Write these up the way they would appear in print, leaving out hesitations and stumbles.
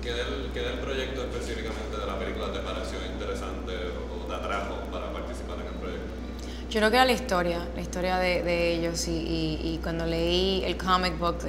¿Qué del proyecto específicamente de la película te pareció interesante o te atrajo para participar en el proyecto? Yo creo que era la historia de ellos y cuando leí el comic book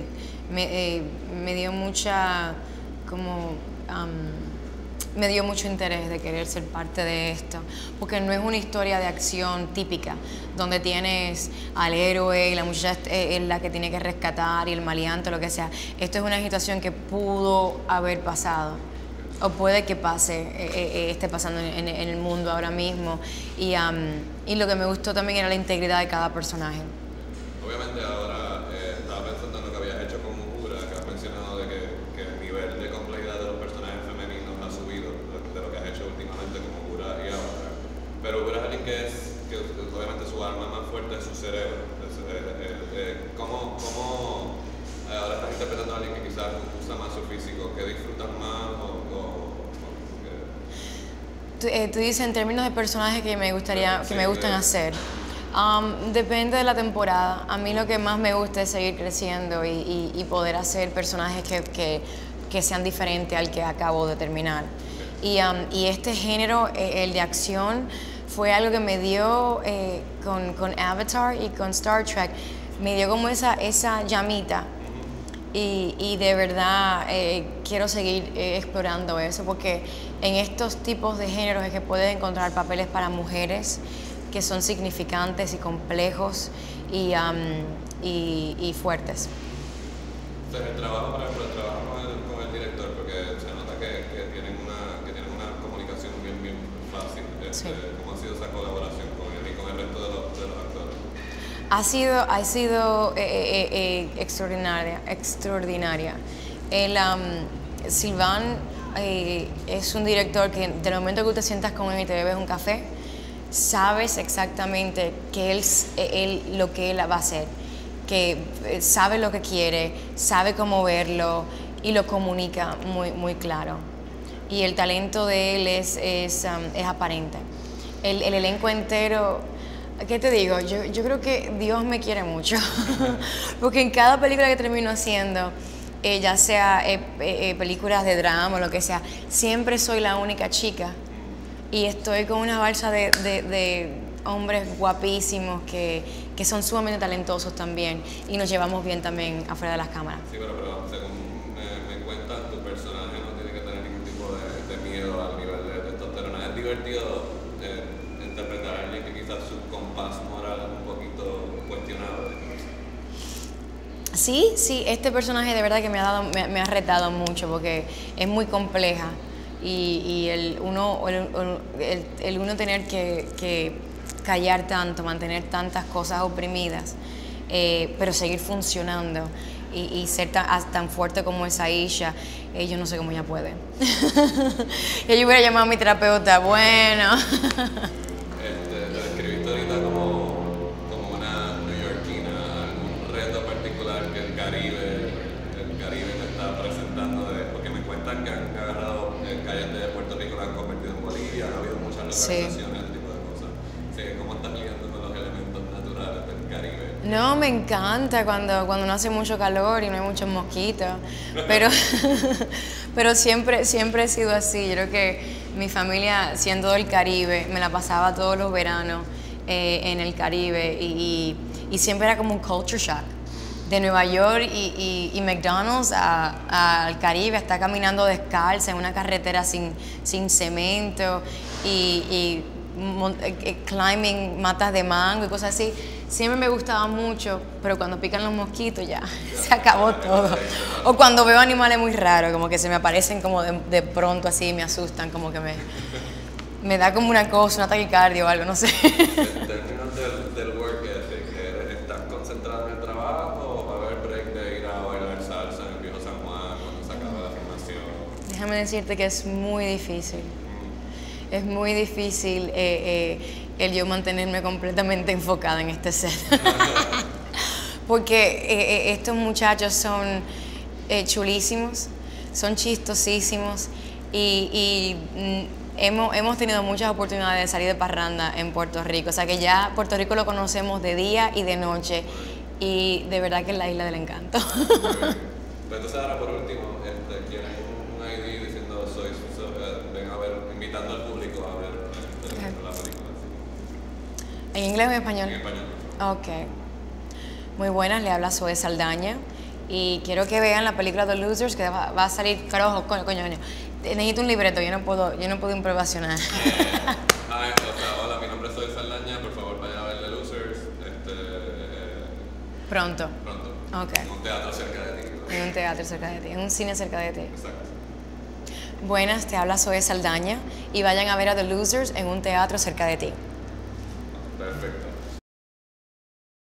me dio mucha como me dio mucho interés de querer ser parte de esto, porque no es una historia de acción típica, donde tienes al héroe y la muchacha es la que tiene que rescatar y el maleante, lo que sea. Esto es una situación que pudo haber pasado, o puede que pase, esté pasando en el mundo ahora mismo, y lo que me gustó también era la integridad de cada personaje. Obviamente ahora estaba pensando en lo que habías hecho con Uhura, que has mencionado de que el nivel de complejidad de los personajes femeninos ha subido de lo que has hecho últimamente con Uhura y Avatar. Pero Uhura es alguien que obviamente su arma más fuerte es su cerebro. ¿Cómo ahora estás interpretando a alguien que quizás usa más su físico? ¿Qué disfrutas más Tú dices en términos de personajes que me gustan hacer. Depende de la temporada. A mí lo que más me gusta es seguir creciendo y poder hacer personajes que sean diferentes al que acabo de terminar. Y este género, el de acción, fue algo que me dio con Avatar y con Star Trek, me dio como esa llamita. Y de verdad quiero seguir explorando eso, porque en estos tipos de géneros es que puedes encontrar papeles para mujeres que son significantes y complejos y fuertes. Entonces el trabajo, por ejemplo, el trabajo con el director, porque se nota que tienen una comunicación bien fácil. Sí. ¿Cómo ha sido esa colaboración con él y con el resto de los actores? Ha sido extraordinaria. Sylvain es un director que del momento que tú te sientas con él y te bebes un café, sabes exactamente lo que él va a hacer, que sabe lo que quiere, sabe cómo verlo y lo comunica muy claro. Y el talento de él es aparente. El elenco entero, ¿qué te digo? Yo creo que Dios me quiere mucho, porque en cada película que termino haciendo, ya sea películas de drama o lo que sea, siempre soy la única chica y estoy con una balsa de hombres guapísimos que son sumamente talentosos también y nos llevamos bien también afuera de las cámaras. Sí, pero según me cuentas, tu personaje no tiene que tener ningún tipo de miedo al nivel de testosterona. Es divertido interpretar a alguien que quizás su compás moral es un poquito cuestionado. Sí, este personaje de verdad que me ha retado mucho porque es muy compleja y el uno tener que callar tanto, mantener tantas cosas oprimidas, pero seguir funcionando y ser tan fuerte como es Aisha, yo no sé cómo ella puede. Yo hubiera llamado a mi terapeuta, bueno. Te describiste ahorita como una neoyorquina, algún reto particular que el Caribe te está presentando, porque me cuentan que han agarrado calles de Puerto Rico, la han convertido en Bolivia, ha habido muchas localizaciones, ese tipo de cosas. Sí, ¿cómo estás lidiando con los elementos naturales del Caribe? No, me encanta cuando no hace mucho calor y no hay muchos mosquitos, pero siempre he sido así. Yo creo que mi familia, siendo del Caribe, me la pasaba todos los veranos en el Caribe y siempre era como un culture shock. De Nueva York y McDonald's al Caribe, estar caminando descalza en una carretera sin cemento y climbing matas de mango y cosas así. Siempre me gustaba mucho, pero cuando pican los mosquitos ya se acabó todo. O cuando veo animales muy raros, como que se me aparecen como de pronto así, me asustan, como que me da como una cosa, un taquicardia o algo, no sé. En términos del work ethic, ¿estás concentrado en el trabajo o va a haber break de ir a bailar salsa en el viejo San Juan cuando se acaba la filmación? Déjame decirte que es muy difícil. Es muy difícil el yo mantenerme completamente enfocada en este set. Porque estos muchachos son chulísimos, son chistosísimos y hemos tenido muchas oportunidades de salir de parranda en Puerto Rico. O sea que ya Puerto Rico lo conocemos de día y de noche y de verdad que es la isla del encanto. Pues entonces ahora por último, quieren un ID diciendo ven a ver, invitando al público a ver la película. ¿En inglés o en español? En español. Ok. Muy buenas, le habla Zoe Saldaña. Y quiero que vean la película The Losers, que va a salir, coño. Necesito un libreto, yo no puedo improvisacionar. Hola, mi nombre es Zoe Saldaña, por favor vayan a ver The Losers. Pronto. Ok. En un teatro cerca de ti. En un teatro cerca de ti, en un cine cerca de ti. Exacto. Buenas, te habla Zoe Saldaña y vayan a ver a The Losers en un teatro cerca de ti. Perfecto.